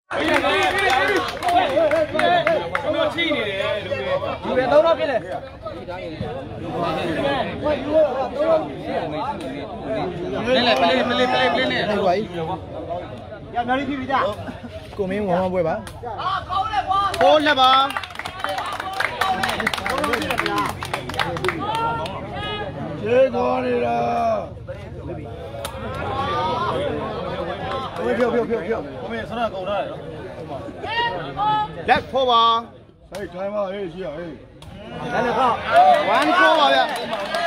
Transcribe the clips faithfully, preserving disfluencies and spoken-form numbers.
đâu đó kia này. Lên này, lên lên lên lên lên. Đây vậy. Ya nari phi bija. Cô mấy ngon bơi bả. Cô là bà. Chơi ngon đi ra. Ôi phiêu phiêu phiêu phiêu. Cô mấy sao cầu đây. Left four bà. Hey, try mà, hey, chị à, hey. Đây là sao? One four bà ạ.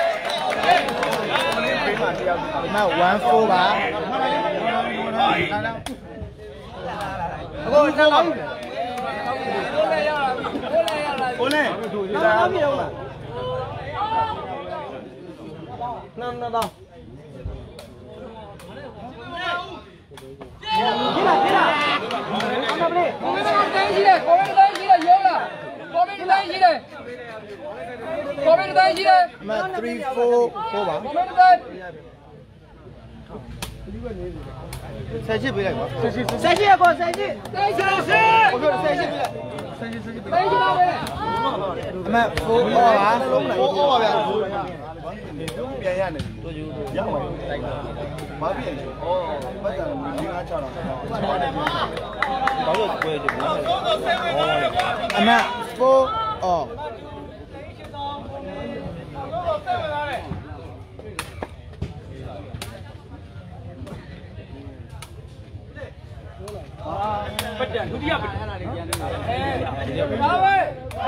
Mà one four bà. Cô sao lắm? Cô này. Nó bị đâu mà? Năm năm đâu? Đi nào, đi nào. Ăn đi. Có bên đây gì đây? Có bên đây gì đây? Vô là. Có bên đây gì đây? Có bên đây gì đây? Mà three four four bà. Có bên đây. Sai chi bị lại quá. Sai chi à cô, sai chi. Sai chi, sai chi. Ok, sai chi bị lại. Sai chi, sai chi. Sai chi đâu vậy? Mà four bà. Four bà. Bien ya này. Ya rồi. Má biển. Ồ, bây giờ mình đi ăn chợ rồi. Có rồi quê được nó. Anh ạ, four. Ồ. Bắt đầu thu đi à? Đâu vậy?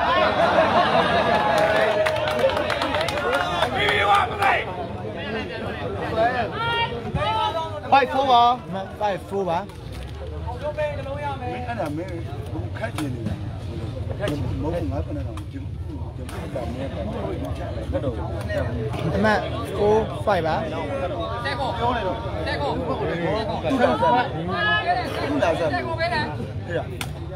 Five four bà. Five four bà. Mấy anh là mấy cũng khách gì này. Khách mỗi người nói cái này là chứng chứng làm nghe cái đồ. Mà four five bà. Xe cổ. Xe cổ. Tu đào ra. Tu đào ra. Thế à?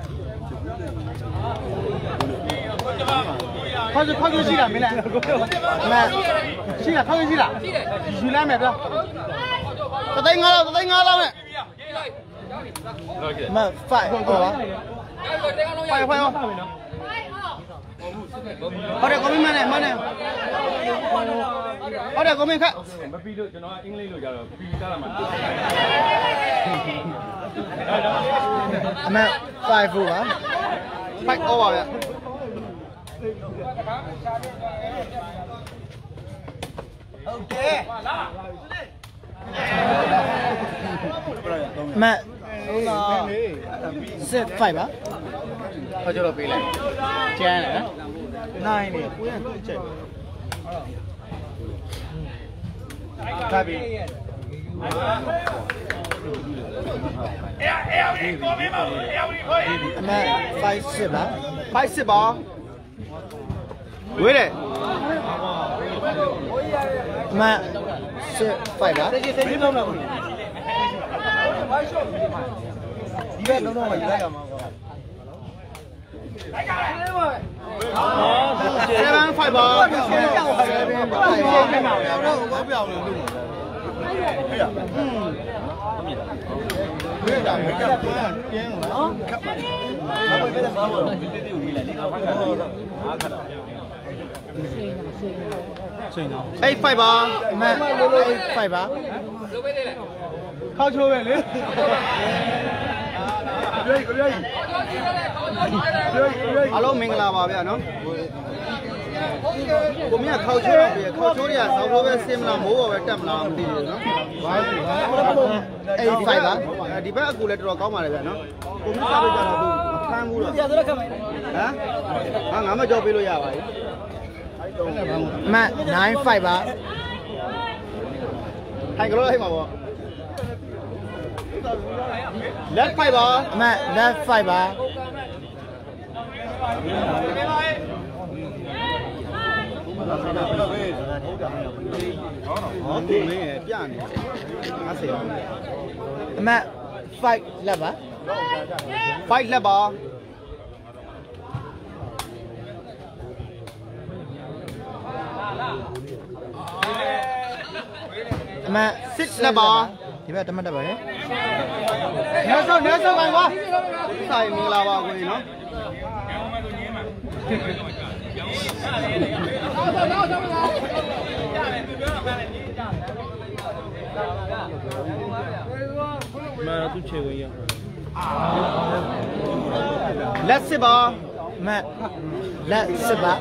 他是他就是了没来，来，是了，他就是了，去来没得，这等我了，这等我了没？没，快，好吧，快快哦，好的，我们慢点，慢点，好的，我们看。ไม่ปีด้วยจะน้อยอังกฤษเลยจะปีได้ละมั้งแม่ไฟฟูอ่ะไฟโอ้ว่ะOkay. Mẹ Set phải bá. Thôi cho được bị lại. Che này á. Nine này. Hai bị. Mẹ five set bá. Five set bá. Quế này. Mà sẽ phải bá. Đi về đâu nào? Xe bán phải bò. Xe bán phải bò. Có biểu được luôn. Thế à? Thế là mấy cái quá chén rồi đó. Nó mới cái sao rồi. Cái điều gì lại đi đâu phát ra. Ê phải bà mẹ phải bà khao chua về lên alo mình là bà bây nó cũng như khao chua về khao chua thì sáu chua về xem là mố về chậm làm gì nó ê phải bà đi bắt cụ lại rồi có mà này nó cũng sao bây giờ là tôi tham mua rồi hả à ngắm mà cho bây giờ vậy mẹ nine phải bà hai cái đó hay mà bỏ left phải bà mẹ left phải bà mẹ phải là bà phải là bà mà six là bò thì bây giờ tao bắt đầu đấy Nelson Nelson ပါကွာဆိုင်မင်္ဂလာပါကိုကြီးနော်မသူချေကိုရလက်စစ်ပါမလက်စစ်ပါ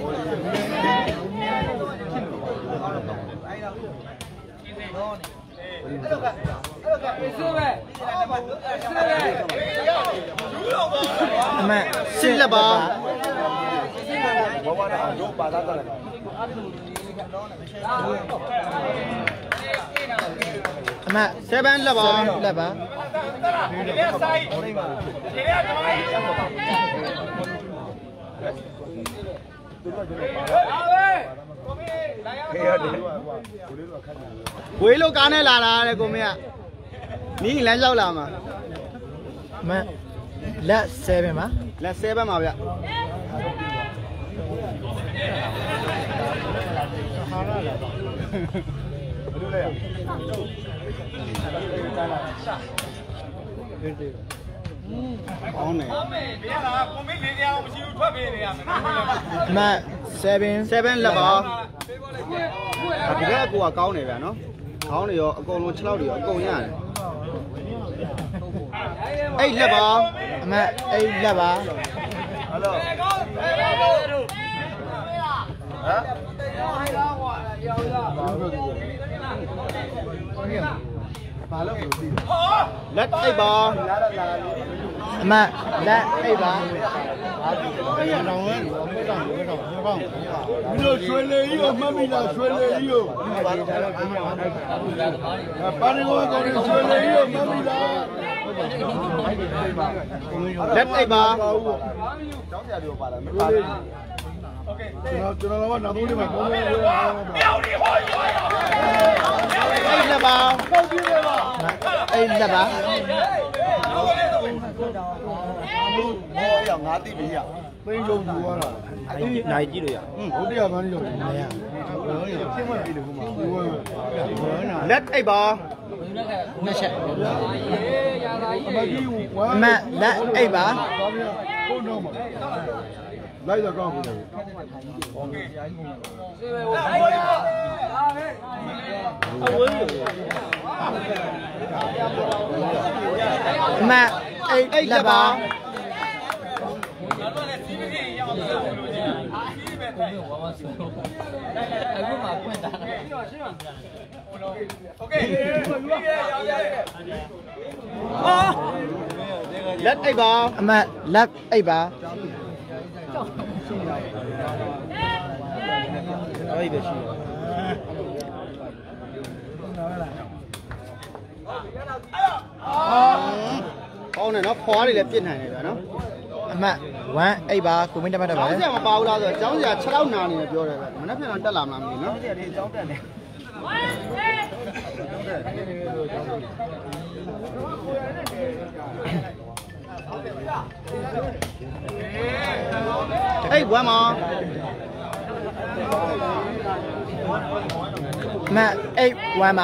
အမစစ်လက်ပါဘဝနာတော့ပါတာတယ်အမsevenလက်ပါလက်ပါဒီလေးဆိုင်ဒီလေးကဝေးလို့ကားနဲ့လာတာတဲ့ကိုမင်းကနီးလမ်းရောက်လာမှာမလက်sevenပါလက်sevenပါဗျကောင်းတယ်ဘယ်လာကိုမင်းလေးတရားမရှိဘူးထွက်ပြေးနေရမယ်မseven sevenလက်ပါဒီကကိုကကောင်းတယ်ဗျာနော်ခေါင်းတွေရောအကုန်လုံးခြေထောက်တွေရောအကုန်ရတယ်အဲ့လက်ပါအမအဲ့လက်ပါဟယ်လိုဟမ်ဘာလို့လို့ဒီလက်အိပ်ပါအမလက်အိပ်ပါအဲ့ရတော့ဝဲတော့ဘယ်တော့ဘယ်တော့ဘယ်တော့ဒီလိုဆွေလေကြီးကိုမှတ်မိလားဆွေလေကြီးကိုပါရီကောကောင်းဆွေလေကြီးကိုမှတ်မိလားလက်အိပ်ပါကျောင်းဆရာပြောပါလားမပါဘူးโอเคကျွန်တော်ကျွန်တော်ကတော့နောက်သုံးလေးမှာပုံလေးပြောအောင်ပြောင်းနေဟောရွာအဲ့လက်ပါပုတ်ပြရပါအဲ့လက်ပါဟောရငါတိပြီရသိန်းလုံးယူသွားတာအဲ့နိုင်ကြည့်လို့ရဟွန်းဘုရားမန်းလို့မရရှင်းမပြီလေခုမှလက်အိပ်ပါနှစ်ချက်မလက်အိပ်ပါဟုတ်တော့မှာလိုက်တော့ကောင်းပြီလေโอเคမအိတ်လက်ပါအခုမှဖွင့်တာโอเคလက်အိတ်ပါအမလက်အိတ်ပါအဲ့ဒီရှိကောင်းတယ်နော်ဖွားတွေလည်းပြစ်နိုင်တယ်ဗျာနော်အမတ်one eightပါကိုမင်းတက်မှတ်တယ်ပါလေကျောင်းဆရာမပါဘူးလားဆိုတော့ကျောင်းဆရာခြေထောက်နာနေတယ်ပြောတယ်ဗျမနေ့ပြန်တော့တက်လာမလားမသိဘူးနော်ကျောင်းဆရာလေးကျောင်းတက်တယ်အေးဝမ်းမမအေးဝမ်းမ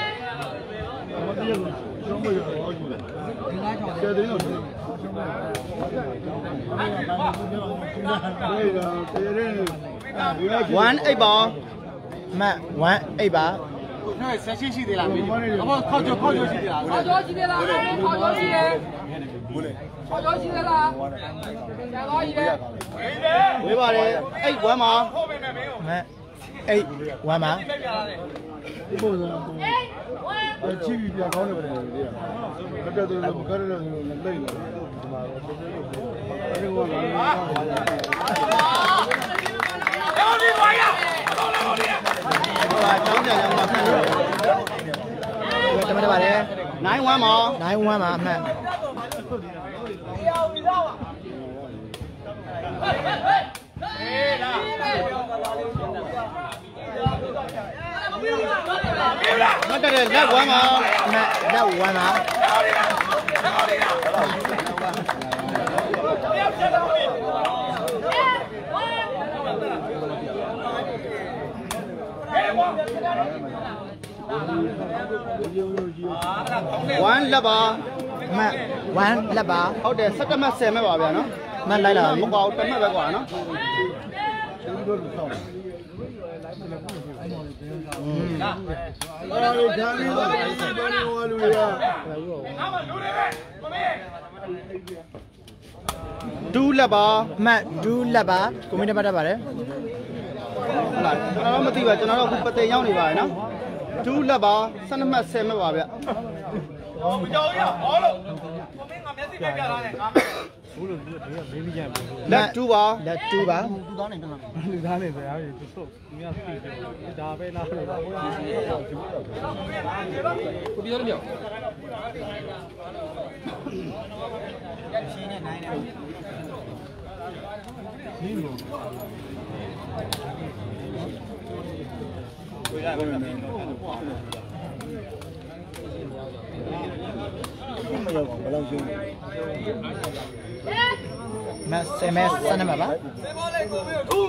one eightပါမone eightပါ那三星系的啦，不靠脚靠脚系的啦，靠脚系的啦，靠脚系的，靠脚系的啦，加高一点，喂吧嘞，哎，完吗？没，哎，完吗？不是，哎，体育比较高的不得了，那这都不可能累了，是吧？老李玩呀，老李老李。ကျောင်းပြန်ရောက်မှာဖြစ်တယ်။တမန်တပါလေ။ nine one မှာ nine one မှာအမှတ်။မတ်တဲ့လက်oneမှာအမှတ်လက်oneမှာone လက်ပါမှတ်oneလက်ပါဟုတ်တယ်sevenမှတ်tenမှတ်ပါဗျာနော်မှတ်လိုက်လာပြီမကွာတစ်မှတ်ပဲကွာနော်อืมအော်ဒါလေးတော့ဘာလို့လူရအားမလူတွေပဲမမေဒူးလက်ပါမှတ်ဒူးလက်ပါကွန်မန့်တက်ပတ်တတ်ပါတယ်ဟုတ်လားကျွန်တော်တော့မသိပါကျွန်တော်တို့အခုပသိမ်ရောက်နေပါရယ်နော်ဒူးလက်ပါtwelveမှတ်tenမှတ်ပါဗျဟောမကြောက်ရဟောလို့ကွန်မန့်ငါမျက်စိပြပြထားတယ်ငါဘူးလို့ဒီကဘေးမကြဘူးလက်တူပါလက်တူပါလူသားနေတယ်လူသားနေဗျာဒီသူ့မြတ်ပြီဒါပဲလားကိုပြောလို့မရရှင်းနေနိုင်တယ်ဒီလိုကိုရပါမယ်မရောက်ဘယ်လောက်ရှင်းမဆယ်မဲစနမပါဆေဘောလေးကိုပြီးထူး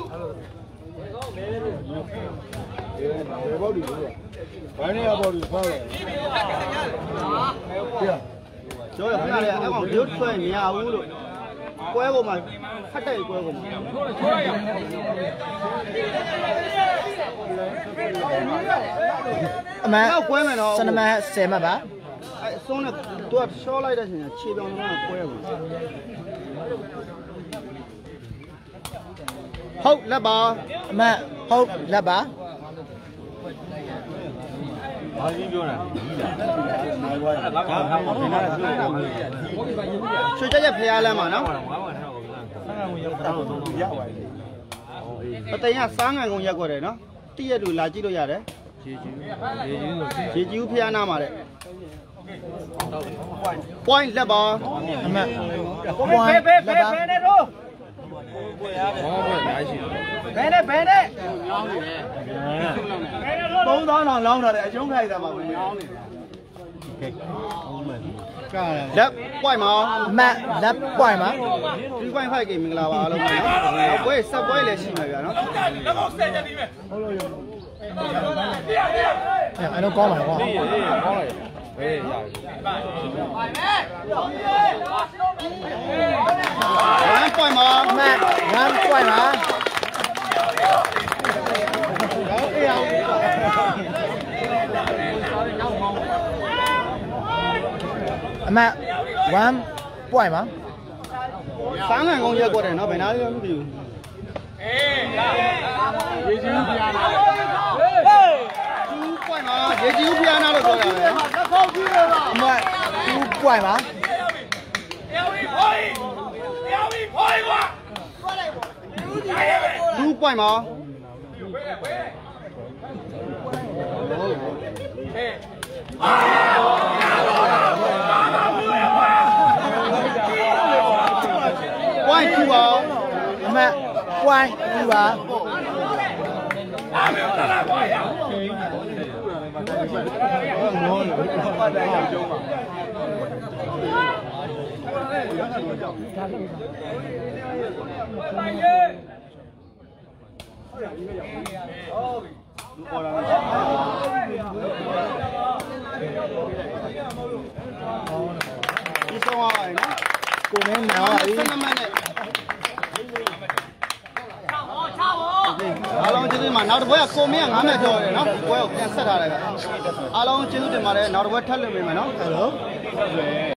ဘေဘောဒီဘာနေရဘောဒီဖောက်တယ်ကျော်ရခဏလေးအကောင်ရုပ်ဆွဲမရဘူးလို့ကွဲကုန်မှာဖတ်တိုက်ကွဲကုန်မှာအမှန်ကွဲမယ်နော်စနမဆယ်မှတ်ပါအဲအစုံးနဲ့သူကရှော့လိုက်တဲ့အချိန်ခြေပြောင်းလုံးကကွဲကုန်ဟုတ်လက်ပါအမှန်ဟုတ်လက်ပါဘာကြီးပြောတာချွေကြက်ဖျားလမ်းမှာနော်အတိန်ကစားငံကုန်ရက်ွက်တယ်နော်တိရက်လူလာကြည့်လို့ရတယ်ရေကြီးရေကြီးရေကြီးဖျားနာမှာတဲ့ point လက်ပါအမှန် point လက်ပါဘယ်နဲ့တော့ဘယ်နဲ့ဘယ်နဲ့သုံးသောင်းတောင်လောင်းတာတဲ့အကျုံးခိုက်တာပါဘယ်နဲ့လက် point မှာမတ်လက် point မှာ three point five k မင်္ဂလာပါအားလုံးပါနော်ပွဲဆက်ပွဲလည်းရှိမှာဗျာနော်လက်ပေါက်ဆယ်ချက်ဒီပဲဟုတ်လို့ရအဲ့တော့ကောင်းပါကွာအေးအေးကောင်းလိုက်အေးရတယ်one point မှာမတ် one point မှာအေးအောင်အမတ်one point မှာစားငံကောင်းရက်ွက်တယ်နော်ဘယ်နာလေးမသိဘူးအေးရေကြီးပြားနာဟေးtwo point မှာရေကြီးပြားနာလို့ပြောတာပဲလက်ခေါက်ကြီးတယ်လားအမတ်two point မှာတရားဝင်ဖိုးတရားဝင်ဖိုးကွာtwo point မှာဟေးဝိုင်းကြည့်ပါအမတ်ဝိုင်းကြည့်ပါအားမတော်လာပါရမောပတ်တိုင်းကျုံးပါပေါ်လာဒီဆောင်ပါနော်ကိုမင်းနာပါပြီဆက်နမနဲ့အားလုံးကျေးဇူးတင်ပါနောက်တစ်ပွဲကကိုမင်းကငါးမဲ့ကြော်တယ်နော်ပွဲကိုပြန်ဆက်ထားတယ်ကအားလုံးကျေးဇူးတင်ပါတယ်နောက်တစ်ပွဲထပ်လွှင့်ပေးမယ်နော်ဟယ်လို